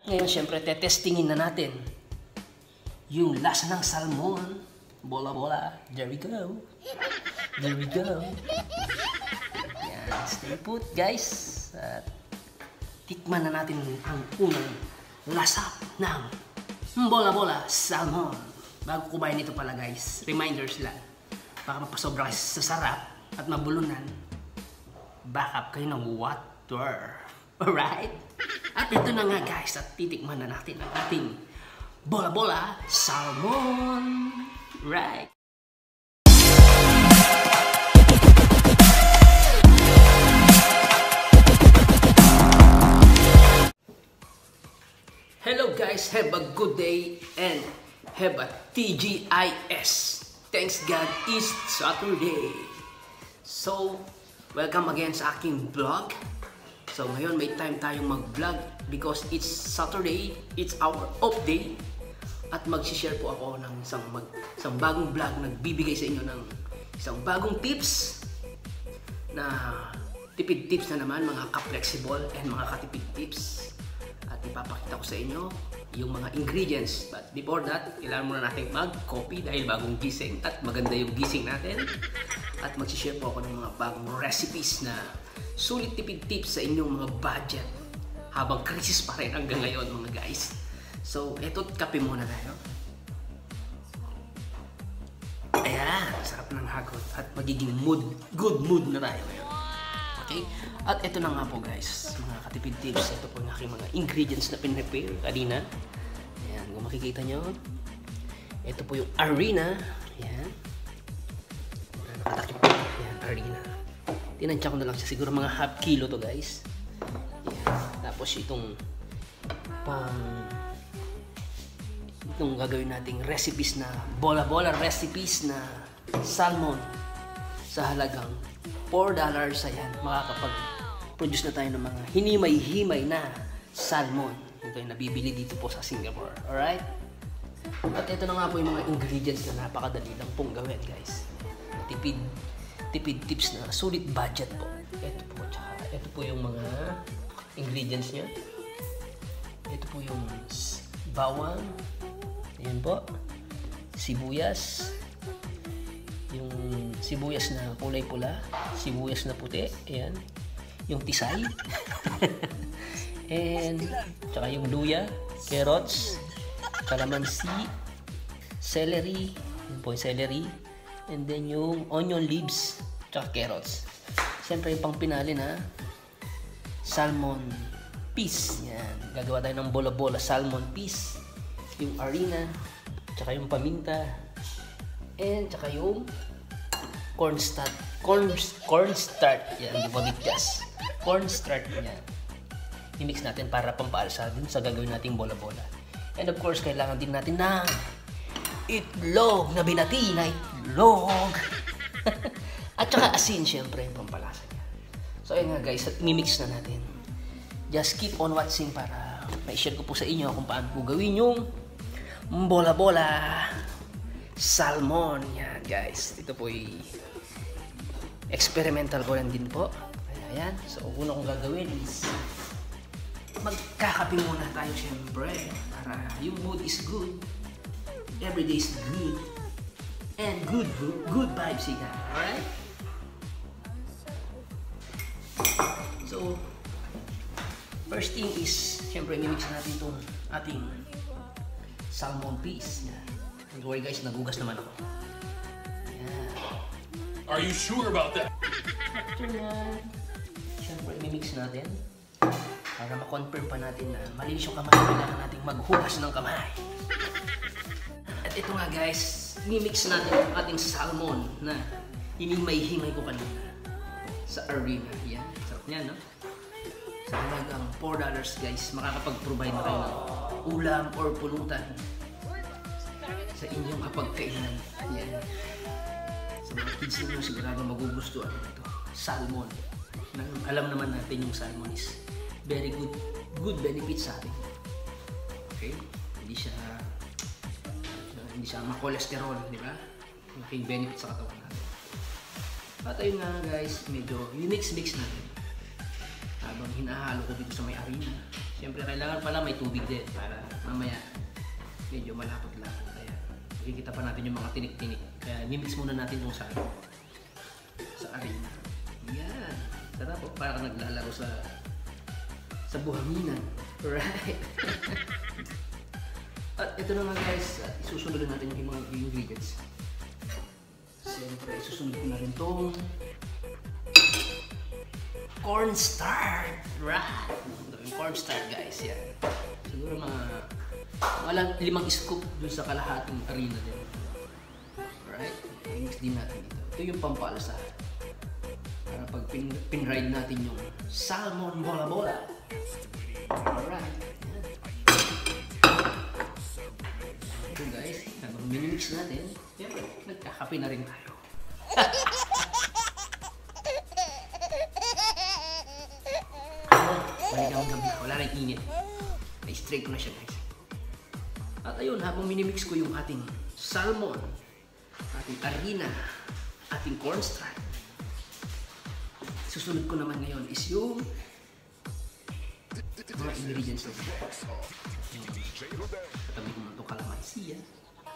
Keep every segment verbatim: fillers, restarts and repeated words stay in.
Ngayon, syempre, tetestingin na natin yung lasa ng salmon. Bola-bola. There we go. There we go. Yan. Stay put, guys. At tikman na natin ang unang lasa ng bola-bola salmon. Bago kumain ito pala, guys, reminders lang. Baka mapasobra kayo sa sarap at mabulunan. Back up kayo ng water. Alright? At ito na nga, guys, at titikman na natin ang ating bola-bola salmon. Right? Hello, guys, have a good day and have a T G I S. Thanks God, it's Saturday. So, welcome again sa aking vlog. So ngayon may time tayong mag-vlog because it's Saturday, it's our off day. At mag-share po ako ng isang, mag, isang bagong vlog na nagbibigay sa inyo ng isang bagong tips na tipid tips na naman, mga ka-flexible and mga katipid tips. At ipapakita ko sa inyo yung mga ingredients. But before that, kailangan muna natin mag-coffee dahil bagong gising at maganda yung gising natin. At mag-share po ako ng mga bagong recipes na sulit tipid tips sa inyong mga budget habang krisis pa rin hanggang ngayon, mga guys. So, eto, kape muna tayo. Ayan, sarap ng hagot at magiging mood, good mood na tayo ngayon. Okay? At eto na nga po, guys, mga katipid tips. Ito po yung aking mga ingredients na pinrepare kanina. Ayan, kung makikita nyo. Ito po yung harina. Ayan. Nakatakip po. Ayan, harina. Tinansya ko na lang siya. Siguro mga half kilo to, guys. Ayan. Tapos itong pang itong gagawin nating recipes na bola-bola recipes na salmon sa halagang four dollars. Ayan, makakapag-produce na tayo ng mga hinimay-himay na salmon. Ito yung nabibili dito po sa Singapore. Alright? At ito na nga po yung mga ingredients na napakadali lang pong gawin, guys. Tipid tipid tips na sulit budget po. Ito po, tsaka ito po yung mga ingredients niya. Ito po yung bawang. Ayan po. Sibuyas. Yung sibuyas na kulay pula. Sibuyas na puti. Ayan. Yung tisay. And tsaka yung luya. Carrots. Kalamansi. Celery. Yun po yung celery. And then yung onion leaves. Tsaka carrots. Siyempre yung pang pinali na salmon piece. Yan. Gagawa tayo ng bola-bola salmon piece. Yung harina, tsaka yung paminta, and tsaka yung cornstarch. Corn, cornstarch. Yan, di ba bigkas? Cornstarch. Yan. I-mix natin para pampaalsa din sa gagawin nating bola-bola. And of course, kailangan din natin ng itlog na binati na itlog. At tsaka asin, syempre, yung pampalasa niya. So, ayun nga guys, i-mix na natin. Just keep on watching para ma-share ko po sa inyo kung paano po gawin yung bola-bola salmon. Yan guys, ito po ay experimental ko lang din po. Ayan, so una kong gagawin is magkakape muna tayo syempre para yung mood is good, every day is good, and good good vibes ika. Alright? So first thing is, syempre, mimix natin itong ating salmon piece. Yan. Don't worry guys, nagugas naman ako. Yan. Are you sure about that? Yan. Syempre, mimix natin para ma-confirm pa natin na malinis yung kamay. Kailangan natin maghugas ng kamay. At ito nga guys, mimix natin ang ating salmon na hinimay-himay ko kanina sa harina. Yan. Sarap niyan, no? Sa halagang four dollars guys, makakapag-provide na kayo ng ulam or pulutan sa inyong kapagkainan. Yan. Sa mga kids ninyo, sigurado magugustuhan ito. Salmon. Alam naman natin yung salmon is very good good benefits sa atin. Okay? Hindi siya hindi siya ma-cholesterol, di ba? Malaking benefit sa katawan natin. At ayun nga guys, medyo i-mix-mix natin. Habang hinahalo ko dito sa may harina, Siyempre, kailangan pala may tubig din para mamaya medyo malapot-lapot. Kaya makikita pa natin yung mga tinik-tinik. Kaya mimix muna natin yung sa, sa arena. Yan. Sarap po. Parang naglalaro sa sa buhanginan. Right? At ito na nga guys, uh, isusunod natin yung mga ingredients. Siyempre, isusunod ko na rin itong cornstarch. Right? Yung cornstarch guys, yan. Siguro mga, mga limang scoop dun sa kalahating arena din. Right? I-mix din natin ito. Ito yung pampalasa. Para pag pin, pin-ride natin yung salmon bola-bola. Alright. Ito guys, habang minimix natin, siyempre, nagkakape na rin tayo. Maligam-gam na, wala na init. Na-straight ko na siya guys. At ayun, habang minimix ko yung ating salmon, ating arena, ating cornstarch, susunod ko naman ngayon is yung mga ingredients na ito. Katabi ko naman ito kalamansi. Ayan.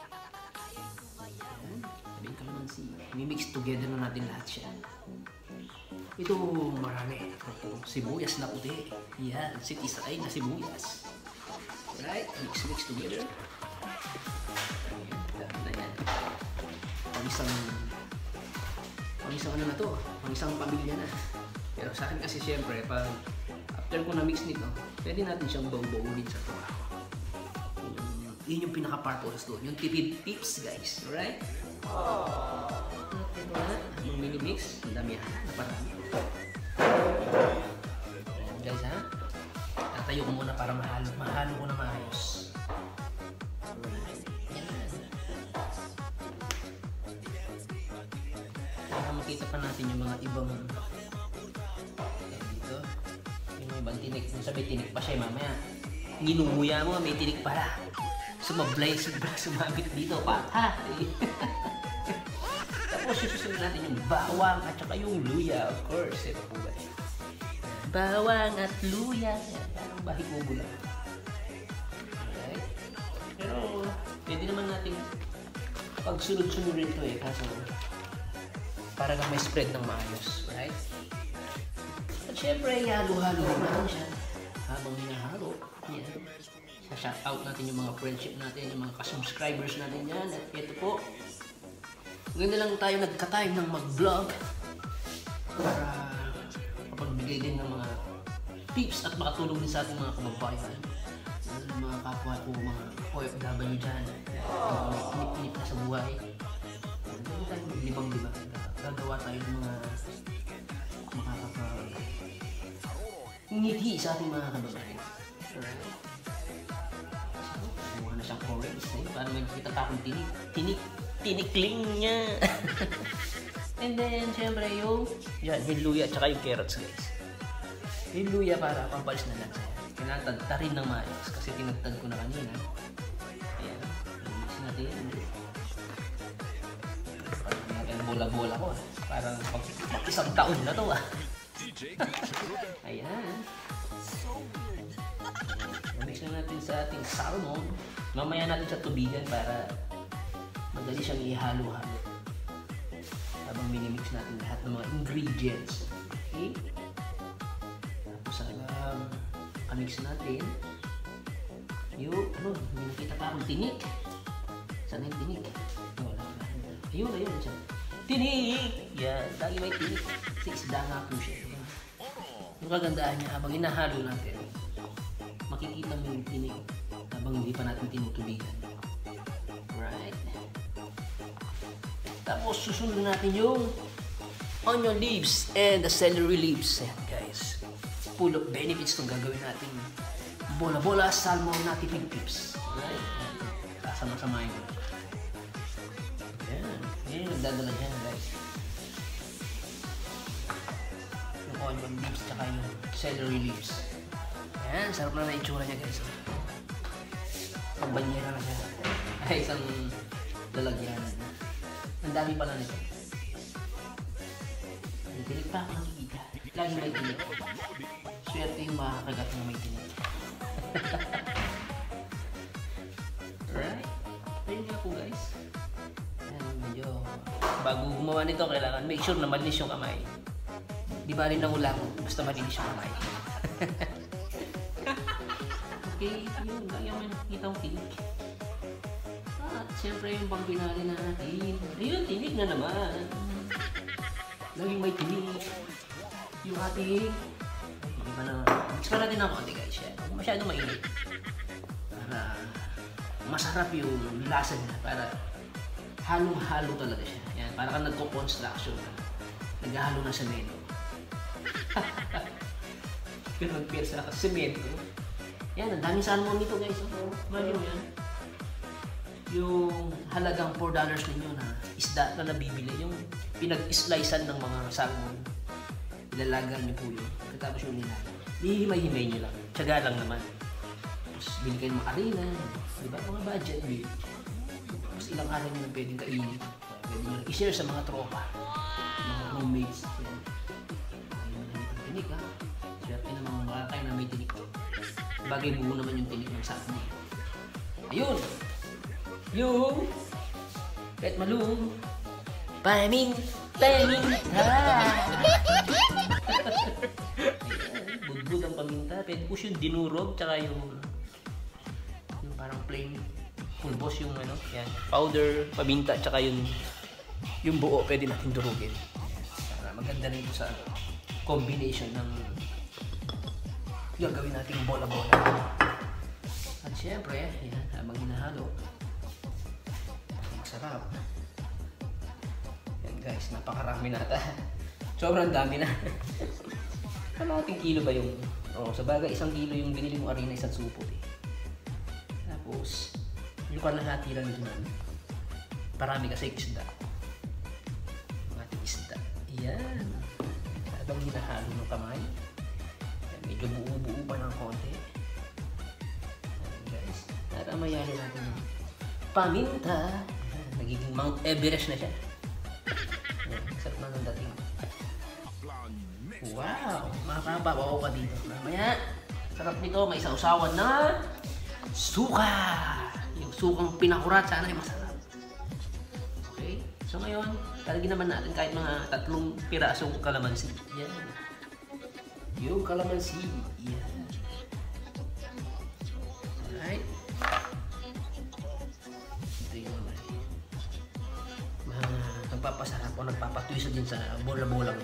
Katabi yung kalamansi. Mimix together na natin lahat siya. Ito marami. Ito, sibuyas na puti. Yan. Sitisay na sibuyas. Right? Mix mix together. Ayan. Dami na yan. Pang isang pang isang ano na to. Pang isang pamilya na. Pero sa akin kasi siyempre, pag after ko na-mix nito, pwede natin siyang baw-bawulin sa tuwa. Yun, yun yung pinaka-purpose doon. Yung tipid tips, guys. Alright? Ito na. Yung mini-mix. Ang dami yan. Naparami. Guys, ha? Tatayo ko muna para mahalo. Mahalo ko na maayos. Alright. Yan. Para makita pa natin yung mga ibang ibang tinik. Kung sabi tinik pa siya, mamaya nginunguya mo, may tinik pala. Sumablay, sumabit dito pa. Ha? Tapos susunod natin yung bawang at saka yung luya. Of course, ito po ba? Bawang at luya. Parang bahikubo lang. Alright. Pero, pwede naman natin pagsunod-sunod rin ito eh. Kaso, parang may spread ng maayos. Right? Siyempre, halo-halo naman siya. Habang hinahalo, yan. Sa-shout out natin yung mga friendship natin, yung mga ka-subscribers natin yan. At ito po, ngayon na lang tayo nagka-time ng mag-vlog para mapagbigay din ng mga tips at makatulong din sa ating mga kababayan. Yung mga kapwa ko, mga O F W dyan, mga inip-inip na sa buhay. Hindi tayo maglibang-libang. Gagawa tayo ng mga makakapa ngiti sa ating mga kababayan. Alright. So, buha na siyang orange eh. Para may nakita pa akong tinik. Tinik. Tinikling niya. And then, syempre yung yan, yung luya at saka yung carrots guys. Yung luya para pampalis na lang. Kinatagta rin ng maayos kasi tinagtag ko na kanina. Ayan. Mix natin. Parang bola-bola ko. Parang pag, pag isang taon na to ah. Ayan. Mix na natin sa ating salmon. Mamaya natin sa tubigan para madali siyang ihalo-halo. Habang minimix natin lahat ng mga ingredients. Okay? Tapos habang kamix natin yung, ano, may nakita pa akong tinik. Saan yung tinik? Wala na. Ayun, ayun. Siya. Tinik! Yan. Lagi may tinik. Sa isda nga po siya. Yung kagandahan niya, habang inahalo natin, makikita mo yung tinik habang hindi pa natin tinutubigan. Right? Tapos susunod natin yung onion leaves and the celery leaves. Ayan guys. Full of benefits itong gagawin natin. Bola-bola, salmon, natipid pips. Right? Kasama-samahin ko. Ayan. Ayan yung nagdadala dyan guys. Yung onion leaves tsaka yung celery leaves. Ayan, sarap na na itsura niya guys. Ang banyera na siya. Ay, isang lalagyan. Ang dami pala nito. May tinik pa ako nakikita. Lagi may tinik. Swerte yung makakagat ng may tinik. Right? Ayun nga po guys. Ayan, medyo bago gumawa nito, kailangan make sure na malinis yung kamay. Di ba rin nangulang, basta malinis yung kamay. Okay, yun. Lagyan mo yung nakikita kong tinik. At siyempre yung pang pinali natin. Ayun, tinik na naman. Laging may tinik. Yung ating... Hindi ba na... Mix pa natin ng konti guys. Yan. Huwag masyadong mainit. Para masarap yung lasa niya. Para halong-halo talaga siya. Yan. Para kang nagko-construction. Naghahalo ng semento. Pero nagpiersa ka semento. Yan, ang daming salmon nito guys. So, mali mo yan. Yung halagang four dollars ninyo na isda na nabibili. Yung pinag-slicean ng mga salmon. Ilalagan nyo po yun. Pagkatapos yung nilaga. Hihimay-himay nyo lang. Tiyaga lang naman. Tapos bili kayo ng mga arena. Diba? Mga budget bill. Tapos ilang araw nyo lang pwedeng kainin. Pwede nyo i-share sa mga tropa. Mga roommates. Yan. Ayun na yung tinik ha. Swerte na mga makakain na may tinik. Bagay buo naman yung tinik ng salmon. Ayun! Yung Pet Malung Paming Paming Budbud ang paminta. Pwede po yung dinurog tsaka yung yung parang plain pulbos yung ano, yan. Powder, paminta tsaka yung yung buo pwede natin durugin. Para maganda rin ito sa combination ng gagawin nating bola-bola. At syempre, yan, habang hinahalo, sarap. Yan guys, napakarami nata. Sobrang dami na. Kalahating kilo ba yung... Oo, sa bagay, isang kilo yung binili mong arena, isang supot eh. Tapos, yung kalahati lang ito namin. Parami kasi isda. Ang ating isda. Yan. Habang hinahalo ng kamay. Yan, medyo buo-buo pa ng konti. Yan guys. At amayari natin yung paminta. Nagiging Mount Everest na siya. Yan, sarap na ng dating. Wow! Makababaw ka dito. Mamaya, sarap nito. May sausawan na suka! Yung sukang pinakurat, sana ay masarap. Okay? So ngayon, talagyan naman natin kahit mga tatlong pirasong kalamansi. Yan. Yung kalamansi. Yan. Alright. Ito yung mga nagpapasarap o nagpapatwisa din sa bola-bolang.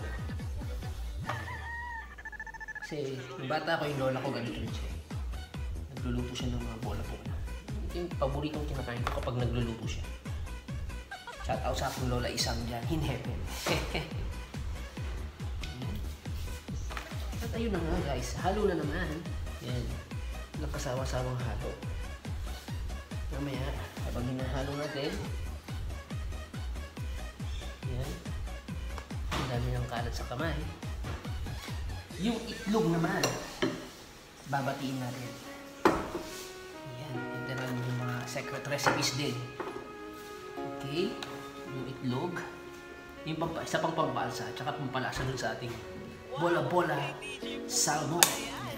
Kasi yung bata ko, yung lola ko, ganito rin siya. Nagluluto siya ng mga bola-bola. Ito yung paboritong kinakain ko kapag nagluluto siya. Shout out sa aking lola isang dyan, in heaven. At ayun na nga guys, halo na naman. Yan, walang kasawa-sawang halo. Mamaya, habang hinahalo natin, yan, ang dami ng kalat sa kamay. Yung itlog naman, babatiin natin. Yan, ito na yung mga secret recipes din. Okay, yung itlog, yung pampa, isa pang pampalsa, at saka pampalasa dun sa ating bola-bola salmon. Yan.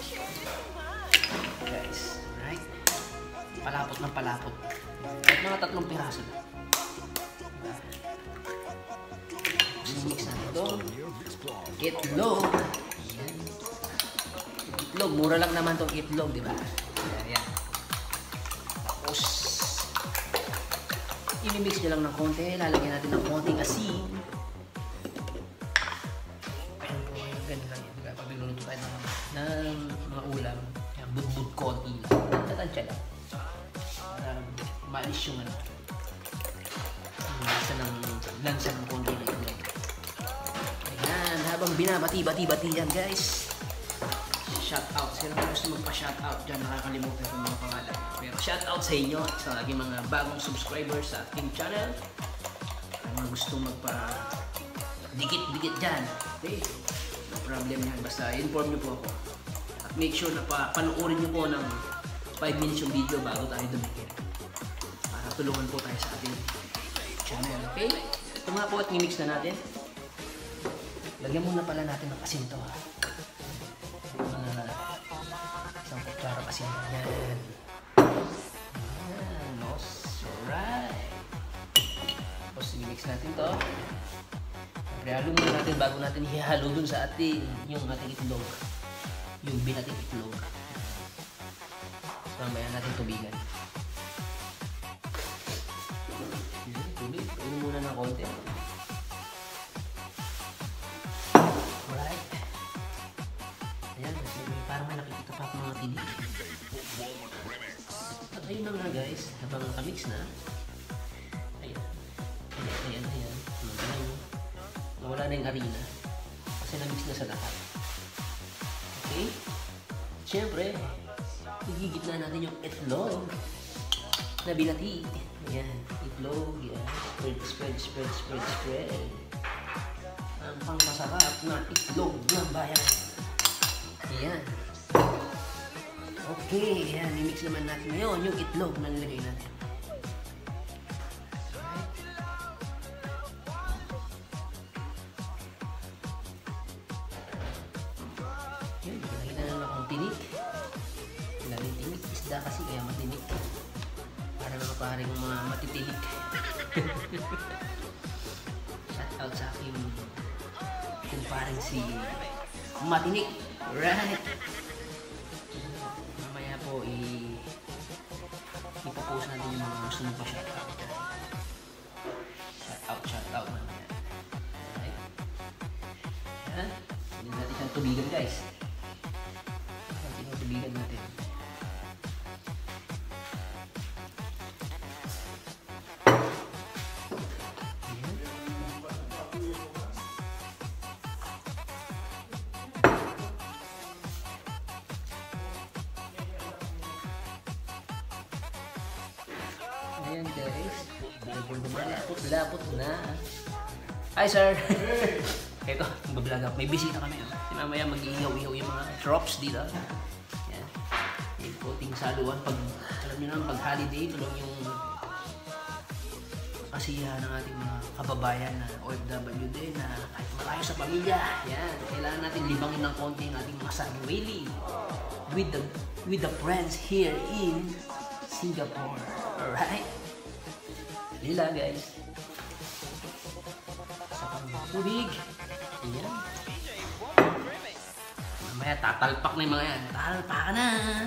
Guys, right? Palapot ng palapot. At mga tatlong piraso na. Mix natin ito. Itlog. Yan. Itlog. Mura lang naman itong itlog, di ba? Yan, yan. Tapos, i-mix nyo lang ng konti. Lalagyan natin ng konting asin. Ayan po, ganun lang yan. Pag nagluluto tayo ng, ng mga ulam, yan, budbud konti lang. Tatansya lang. Para maalis yung ano. Yung lansa ng, lansa ng konti na itlog. Ayan, habang binabati-bati-bati yan guys. Shout out. Sino na gusto magpa-shout out dyan, nakakalimutan ko mga pangalan. Pero shout out sa inyo at sa aking mga bagong subscribers sa aking channel. Ang mga gusto magpa dikit-dikit dyan. Okay? No problem yan. Basta inform nyo po ako. At make sure na pa panoorin nyo po ng five minutes yung video bago tayo dumikit. Para tulungan po tayo sa ating channel. Okay? Ito nga po at mimix na natin. Lagyan muna pala natin ng asin to ha. Mga isang kutsara asin. Yan. Yan. Alright. Tapos i-mix natin to. Rehalo muna natin bago natin ihalo dun sa ating yung ating itlog. Yung binating itlog. So, mamaya natin tubigan. Tubig. Pwede muna ng konti. Alright. Ayan. Parang may nakikita pa akong mga tinig. At ayun na nga guys. Habang nakamix na. Ayan. Ayan. Ayan. Ayan. Ayan. Nawala na yung harina. Kasi na-mix na sa lahat. Okay? Siyempre, igigit na natin yung itlog na binati. Ayan, itlog. Yan. Spread, spread, spread, spread, spread. Ang pangmasarap na itlog ng bayan. Ayan. Okay, ayan. I-mix naman natin ngayon yung itlog na nilagay natin. Ayan, nakita na lang akong tinik. Ilalim tinik. Isda kasi kaya matinik. Para mga paring mga matitilik. Shout out sa aking kung paring si Matinik. Right. Mamaya po i ipopost natin yung mga gusto mo pa shout out. Shout out, shout out mamaya. Right. Yan. Hindi natin siyang tubigan guys. Natin yung tubigan natin. Ayan guys, lapot-lapot na. Hi sir! Ito, mag-vlog up. May bisita kami. Oh. Mamaya mag-ihaw-ihaw yung mga drops dito. Ayan. Yung puting saluan. Pag, alam nyo naman, pag holiday, ito lang yung kasiyahan ng ating mga kababayan na O F W din na kahit malayo sa pamilya. Ayan. Kailangan natin libangin ng konti ang ating mga sarili with the, with the friends here in Singapore. Alright? Lila guys. Sa pang-tubig. Ayan. Mamaya tatalpak na yung mga yan. Talpak na!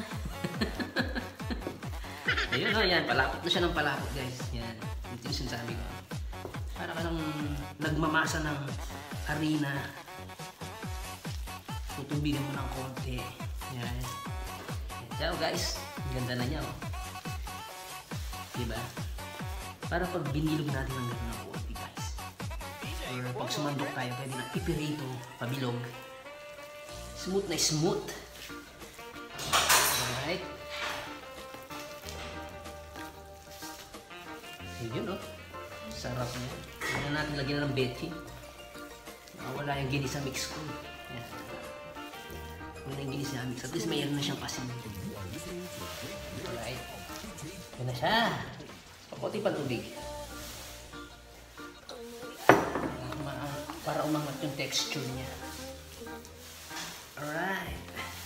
Ayun o, yan. Palapot na siya ng palapot guys. Yan. Ito yung sinasabi ko. Para ka nang nagmamasa ng harina. Tutubigan mo ng konti. Yan. Ciao guys. Ganda na niya o. Diba? Para pag binilog natin ang gano'n ng konti guys. Or pag sumandok tayo, pwede na ipirito, pabilog. Smooth na smooth. Alright. Ayun o. Sarap niya. Hindi na natin lagyan ng betchin. Wala yung ginisa mix ko. Yan. Wala yung ginisa mix. At least mayroon na siyang pasin. Alright. Yan na siya. Pakunti pang tubig. Para umangat yung texture niya. Alright.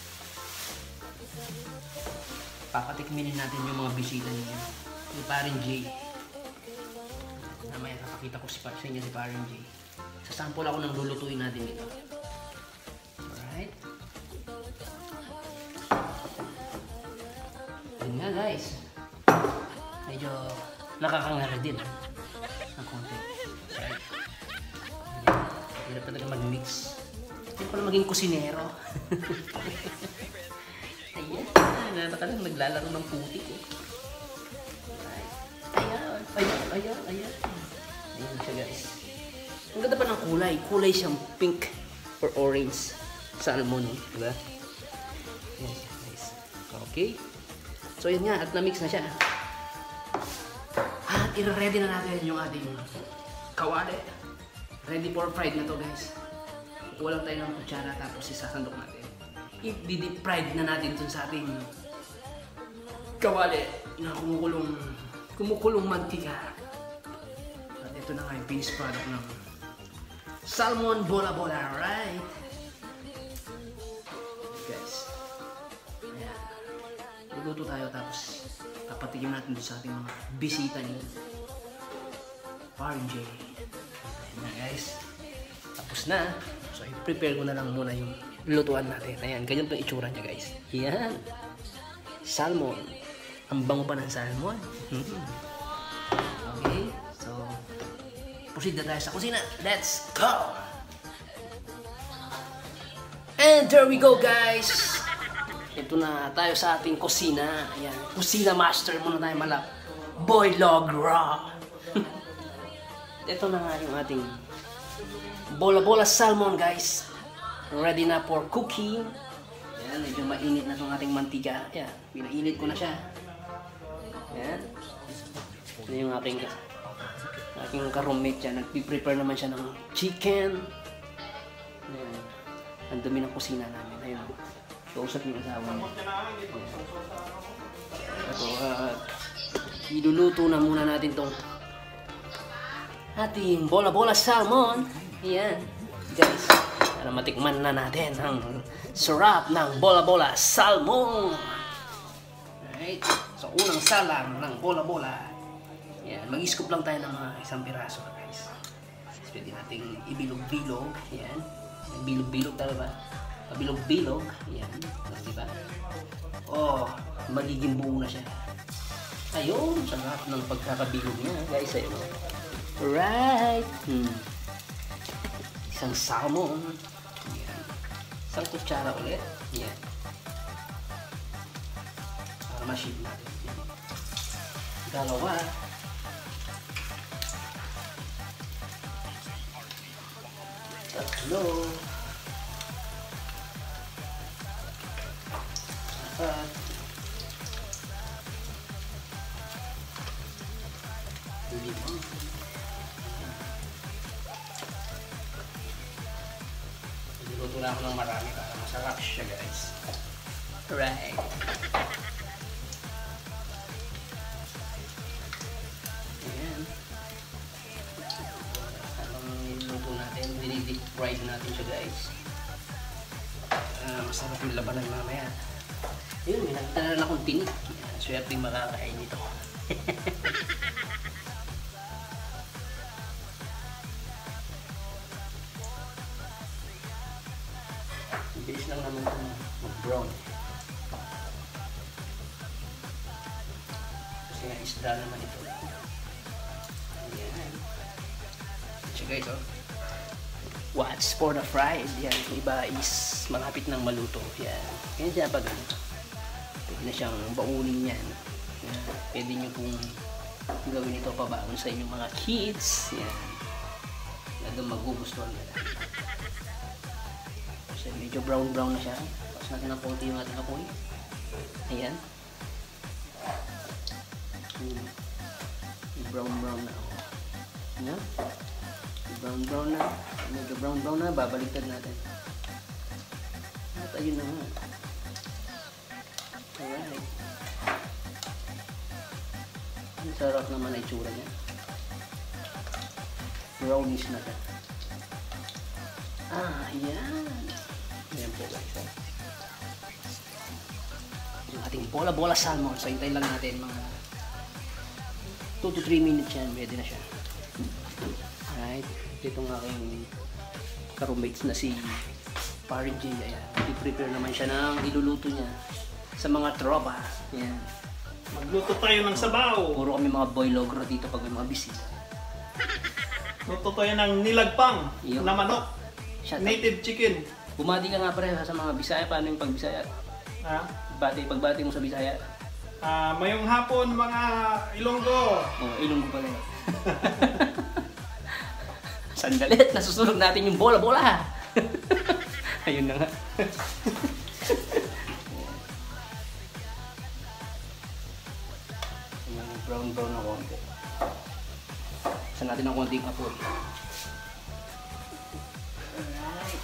Papatikminin natin yung mga bisita niya. Yung Parin J. Namaya kapakita ko si sa inyo si Parin J. Sasample ako ng lulutuin natin ito. Alright. Yun nga guys. Medyo nakakangara din ang konti. Right? Hirap talaga mag-mix. Hindi pala maging kusinero. Ayan. Nana ka lang naglalaro ng putik. Eh. Right. Ayan. Ayan. Ayan. Ayan. Ayan siya guys. Ang ganda pa ng kulay. Kulay siyang pink or orange. Salmon. Diba? Ayan siya guys. Okay. So yun nga. At na-mix na siya. At i-ready na natin yung ating kawali. Ready for fried na to guys. Kukuha lang tayo ng kutsara tapos isasandok natin. I-deep fried na natin dun sa ating kawali na kumukulong kumukulong mantika. At ito na nga yung finished product ng salmon bola bola, right? Guys. Ayan. magluto tayo tapos papatikim natin doon sa ating mga bisita niyo. Parang J. Ayan na guys. Tapos na. So i-prepare ko na lang muna yung lutuan natin. Ayan, ganyan po yung itsura niya guys. Ayan. Salmon. Ang bango pa ng salmon. Okay. So, proceed na tayo sa kusina. Let's go! And there we go guys! Ito na tayo sa ating kusina. Ayan, kusina master muna tayo malap. Boy Log Raw. Ito na nga yung ating bola-bola salmon guys. Ready na for cooking. Ayan, medyo mainit na itong ating mantika. Ayan, pinainit ko na siya. Ayan. Ito yung aking aking ka-roommate dyan. Nagpiprepare naman siya ng chicken. Ayan. Ang dumi ng kusina namin. Ayun. Kausap yung asawa niya. Ito, uh, iluluto na muna natin tong ating bola-bola salmon. Ayan. Guys, para matikman na natin ang sarap ng bola-bola salmon. Alright. So, unang salang ng bola-bola. Ayan. Mag-scoop lang tayo ng mga isang piraso, guys. Pwede nating ibilog-bilog. Ayan. Bilog-bilog talaga. Pabilog-bilog. Ayan. Diba? Oh, magiging buo na siya. Ayun, sarap ng pagkakabilog niya, guys. Ayun. Alright. Hmm. Isang salmon. Ayan. Isang kutsara ulit. Ayan. Para ma-shield natin. Dalawa. Tatlo. Apat. Lima. Niluto na ako ng marami para masarap siya guys. Alright. Ayan. Habang niluto natin, dinidip fried natin siya guys. Uh, masarap yung labanan mamaya. Ayun, may nakita na lang akong tinik. Swerte yung makakain nito. Bilis lang naman itong mag-brown. Kasi nga isda naman ito. Ayan. So guys, oh. Watch for the fried. Yan, yung iba is malapit ng maluto. Yan. Yan siya pag ano. Pwede na siyang baunin yan. Yan. Pwede nyo pong gawin ito pabaon sa inyong mga kids. Yan. Yan doon magugustuhan nila. So, medyo brown brown na siya. Tapos natin ang konti yung ating apoy. Ayan. Hmm. Brown brown na. Ayan. Brown brown na. Medyo brown brown na. Babaliktad natin. At ayun na nga. Alright. Ang sarap naman na itsura niya. Brownish na siya. Ah, ayan. Ayan po guys. Yung ating bola-bola salmon. So, hintayin lang natin mga two to three minutes yan. Ready na siya. Alright. Itong aking ka-roommates na si Parang J. Ayan. I-prepare naman siya ng iluluto niya sa mga tropa. Ayan. Magluto tayo ng sabaw. Puro kami mga boy logro dito pag may mga bisita. Luto tayo ng nilagpang Iyo. na manok. Shout out. Native chicken. Bumati ka nga pare sa mga Bisaya. Paano yung pag-Bisaya? Ha? Bati, pagbati mo sa Bisaya. Ah, mayong hapon mga Ilonggo. Oh, Ilonggo pala yun. Sandali, nasusunog natin yung bola-bola. Ayun na nga. Brown-brown na konti. Saan natin ang konting apoy. Alright.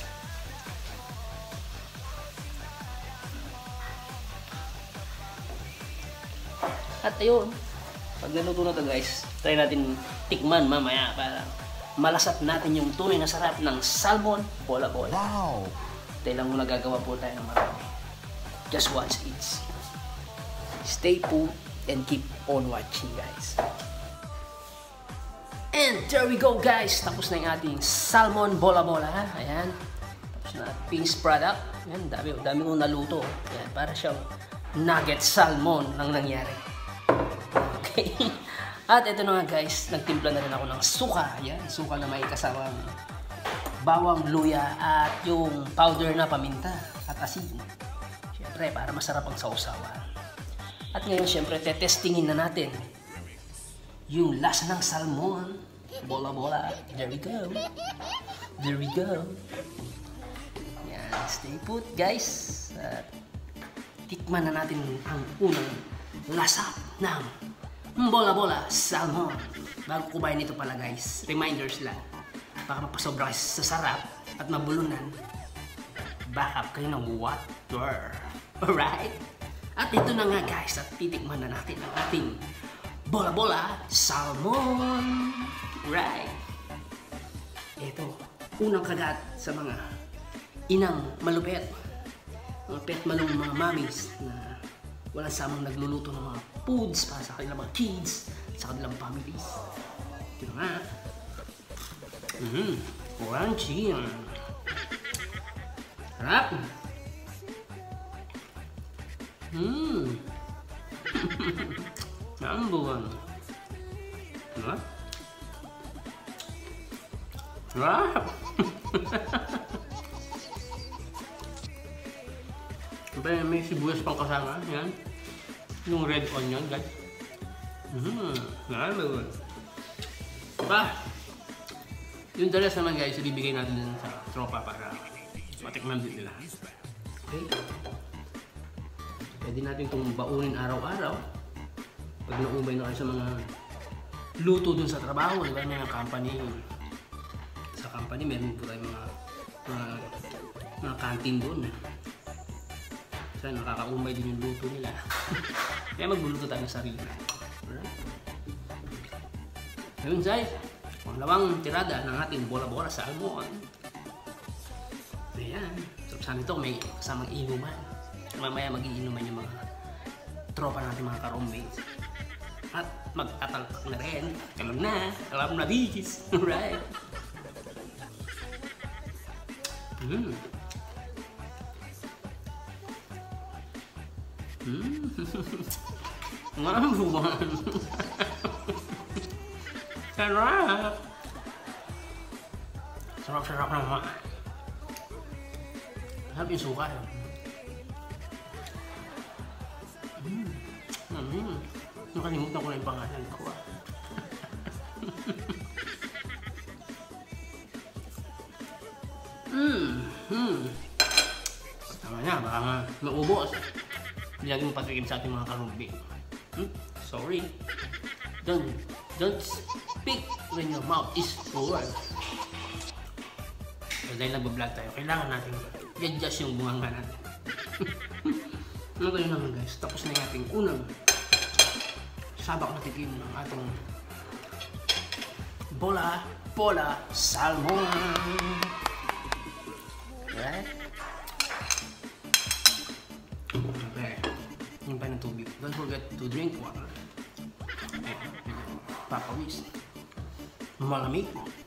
At ayun, pag naluto na ito guys, try natin tikman mamaya para malasap natin yung tunay na sarap ng salmon bola-bola. Wow! Tayo lang muna gagawa po tayo ng marami. Just watch it. Stay put and keep on watching, guys. And there we go, guys. Tapos na yung ating salmon bola-bola. Ayan. Tapos na finished product. Ayan, dami, dami kong naluto. Ayan, para siyang nugget salmon ang nangyari. Okay. At ito na nga, guys. Nagtimpla na rin ako ng suka. Ayan, suka na may kasamang bawang, luya, at yung powder na paminta at asin. Siyempre, para masarap ang sausawan. At ngayon, siyempre, tetestingin na natin yung lasa ng salmon. Bola-bola. There we go. There we go. Yan. Stay put, guys. At tikman na natin ang unang lasa ng bola-bola salmon. Bago kumain nito pala, guys, reminders lang. Baka mapasobra kayo sa sarap at mabulunan. Back up kayo ng water. Alright? At ito na nga, guys, at titikman na natin ang ating bola-bola salmon. Right. Ito, unang kagat sa mga inang malupet. Mga pet malong mga mommies na walang samang nagluluto ng mga foods para sa kanilang mga kids, sa kanilang families. Ito na nga. Mmm, crunchy. Sarap. Mmm. Number one. Diba? Sarap. May, may sibuyas pang kasama. Yan. Yung red onion, guys. Mmm. Number one. Diba? Yung dalas naman, guys, ibibigay natin din sa tropa para matikman din nila. Okay? Pwede natin itong baunin araw-araw. Pag naumay na kayo sa mga luto dun sa trabaho, di ba? May mga company. Sa company, meron po tayong mga, mga, mga canteen dun. Kasi nakakaumay din yung luto nila. Kaya magluluto tayo ng sarili. Alright? Ngayon, guys, pangalawang tirada ng ating bola-bola salmon. Ayan. So, saan ito may kasamang inuman. Mamaya mag-iinuman yung mga tropa natin, mga ka-roommates. At mag-tatalpak na rin. Alam na. Alam na, bitches. Alright. Mmm. Mmm. Number one. Sarap. Sarap-sarap naman. Sarap yung suka yun. Mmm. Mmm. Nakalimutan ko na yung pangalan ko. Mmm. Mmm. Tama niya, baka nga maubos. Hindi lagi mo patikim sa ating mga karumbi. Hmm? Sorry. Don't, don't speak when your mouth is full. So, dahil nag-vlog tayo, kailangan natin i-adjust yung bunganga natin. Ano kayo naman, guys? Tapos na yung ating unang sabak na tikim ng ating bola, bola, salmon. Right? Okay. Yung pa ng tubig. Don't forget to drink water. Okay. Papawis. Malamig.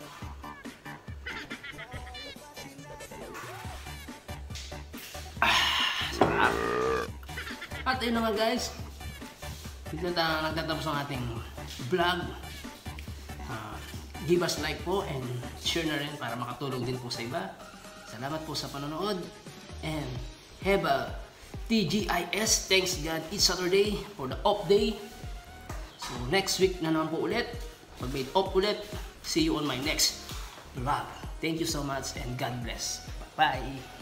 Ah, sarap. At yun na nga, guys. Dito na nagtatapos ang ating vlog. Uh, give us like po and share na rin para makatulong din po sa iba. Salamat po sa panonood. And have a T G I S. Thanks God. It's Saturday for the off day. So next week na naman po ulit. Pag may off ulit, see you on my next vlog. Thank you so much and God bless. Bye.